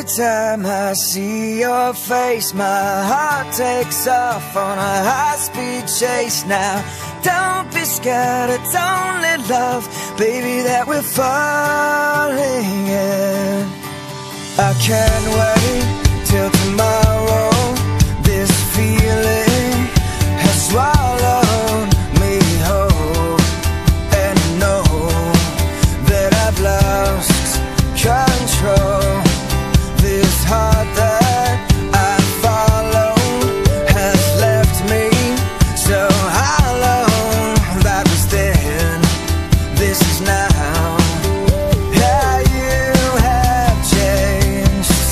Every time I see your face, my heart takes off on a high-speed chase. Now, don't be scared, it's only love, baby, that we're falling in. I can't wait till tomorrow. This feeling has swallowed me whole, and know that I've lost control. This heart that I follow has left me so hollow. That was then, this is now. Yeah, you have changed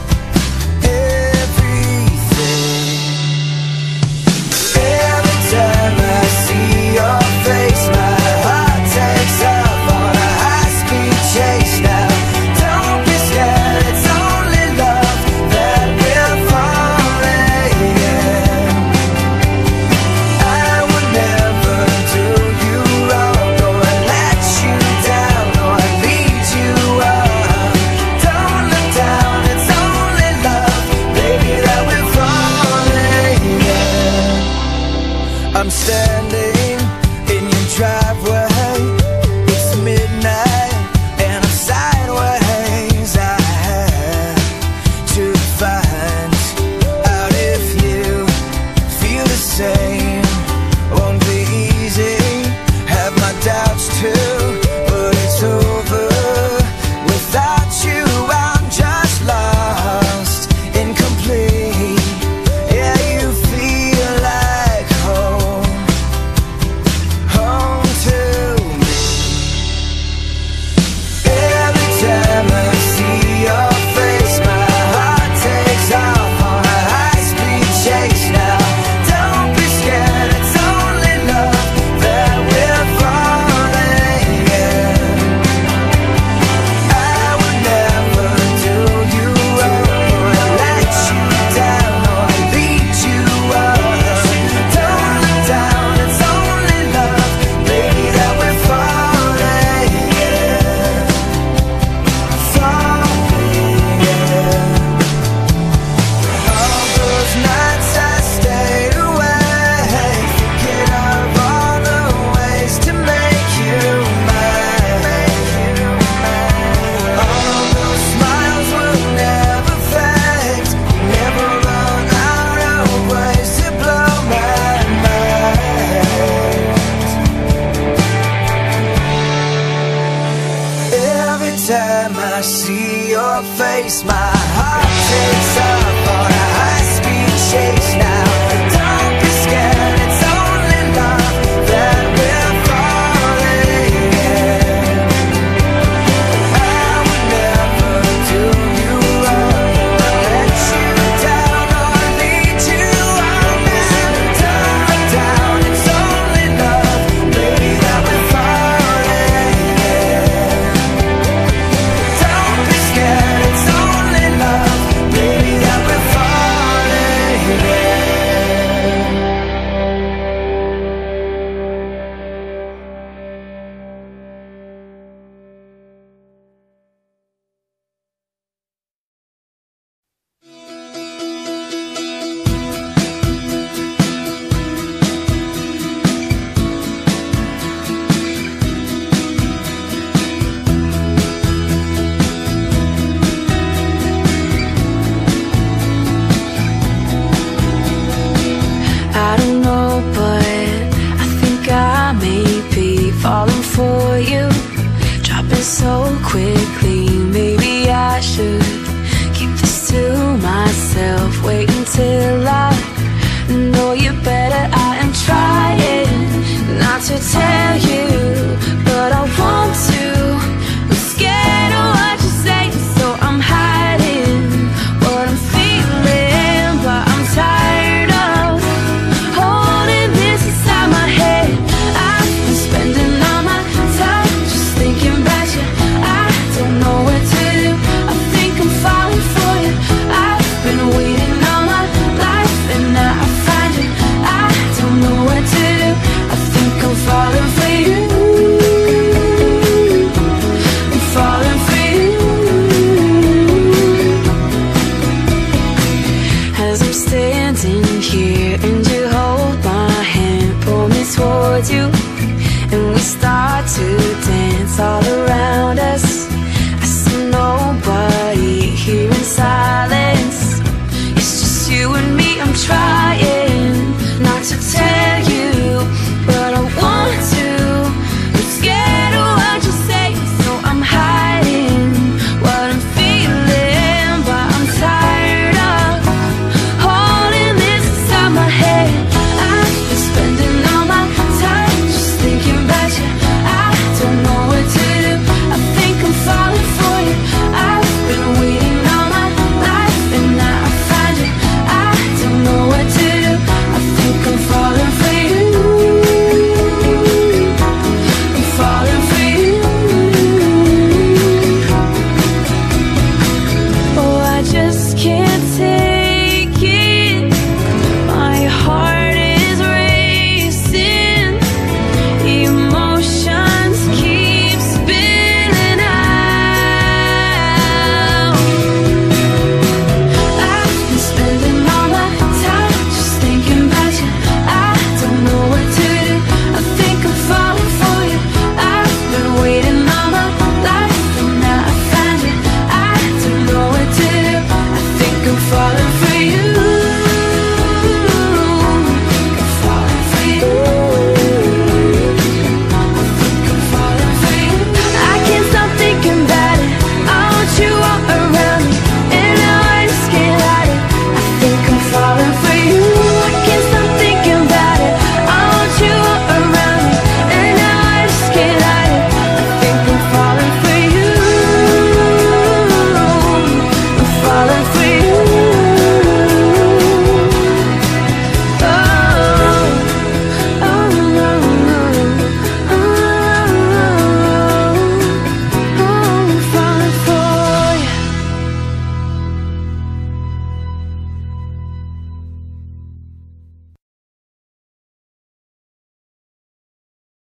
everything. Every time I see your face, my heart takes off on a high-speed chase. Now, don't be scared, it's only love that we're falling in. I would never do you wrong, or let you down, or lead you on. Don't look down, it's only love, baby, that we're falling in. I'm standing in your driveway, it's midnight and I'm sideways. I had to find out if you feel the same. Won't be easy, have my doubts too, but it's over without you. I'm just lost, incomplete. Yeah, you feel like home, home to me. Every time I see your face, my heart takes off on a high-speed chase. Now, don't be scared, it's only love that we're falling in. I would never do you wrong, or let you down, or lead you on. Don't look down, it's only love, baby, that we're falling in. Falling in. All those nights I stayed awake, thinking of all the ways to make you mine. All those smiles will never fade, never run out of ways to blow my mind. Every time I see your face, my heart takes off on a high-speed chase. Now, don't be scared, it's only love that we're falling in. I would never do you wrong, or let you down, or lead you on. Don't look down, it's only love, baby, that we're falling in. Don't be scared, it's only love, baby, that we're falling in. I don't know, but I think I may be falling for you, dropping so quickly. Maybe I should keep this to myself, wait until I know you better. I am trying not to tell you, but I want to. I'm scared of what you say, so I'm hiding what I'm feeling, but I'm tired of holding this inside my head. I've been spending all my time just thinking about you. I don't know what to do, I think I'm trying not to tell you, but I want to. I'm scared of what you say, so I'm hiding what I'm feeling. But I'm tired of holding this inside my head. I've been spending all my time just thinking about you. I don't know what to do. I think I'm falling for you. I've been waiting all my life and now I find you. I don't know what to do. I think I'm falling for you. I'm falling for you. Oh, I just can't take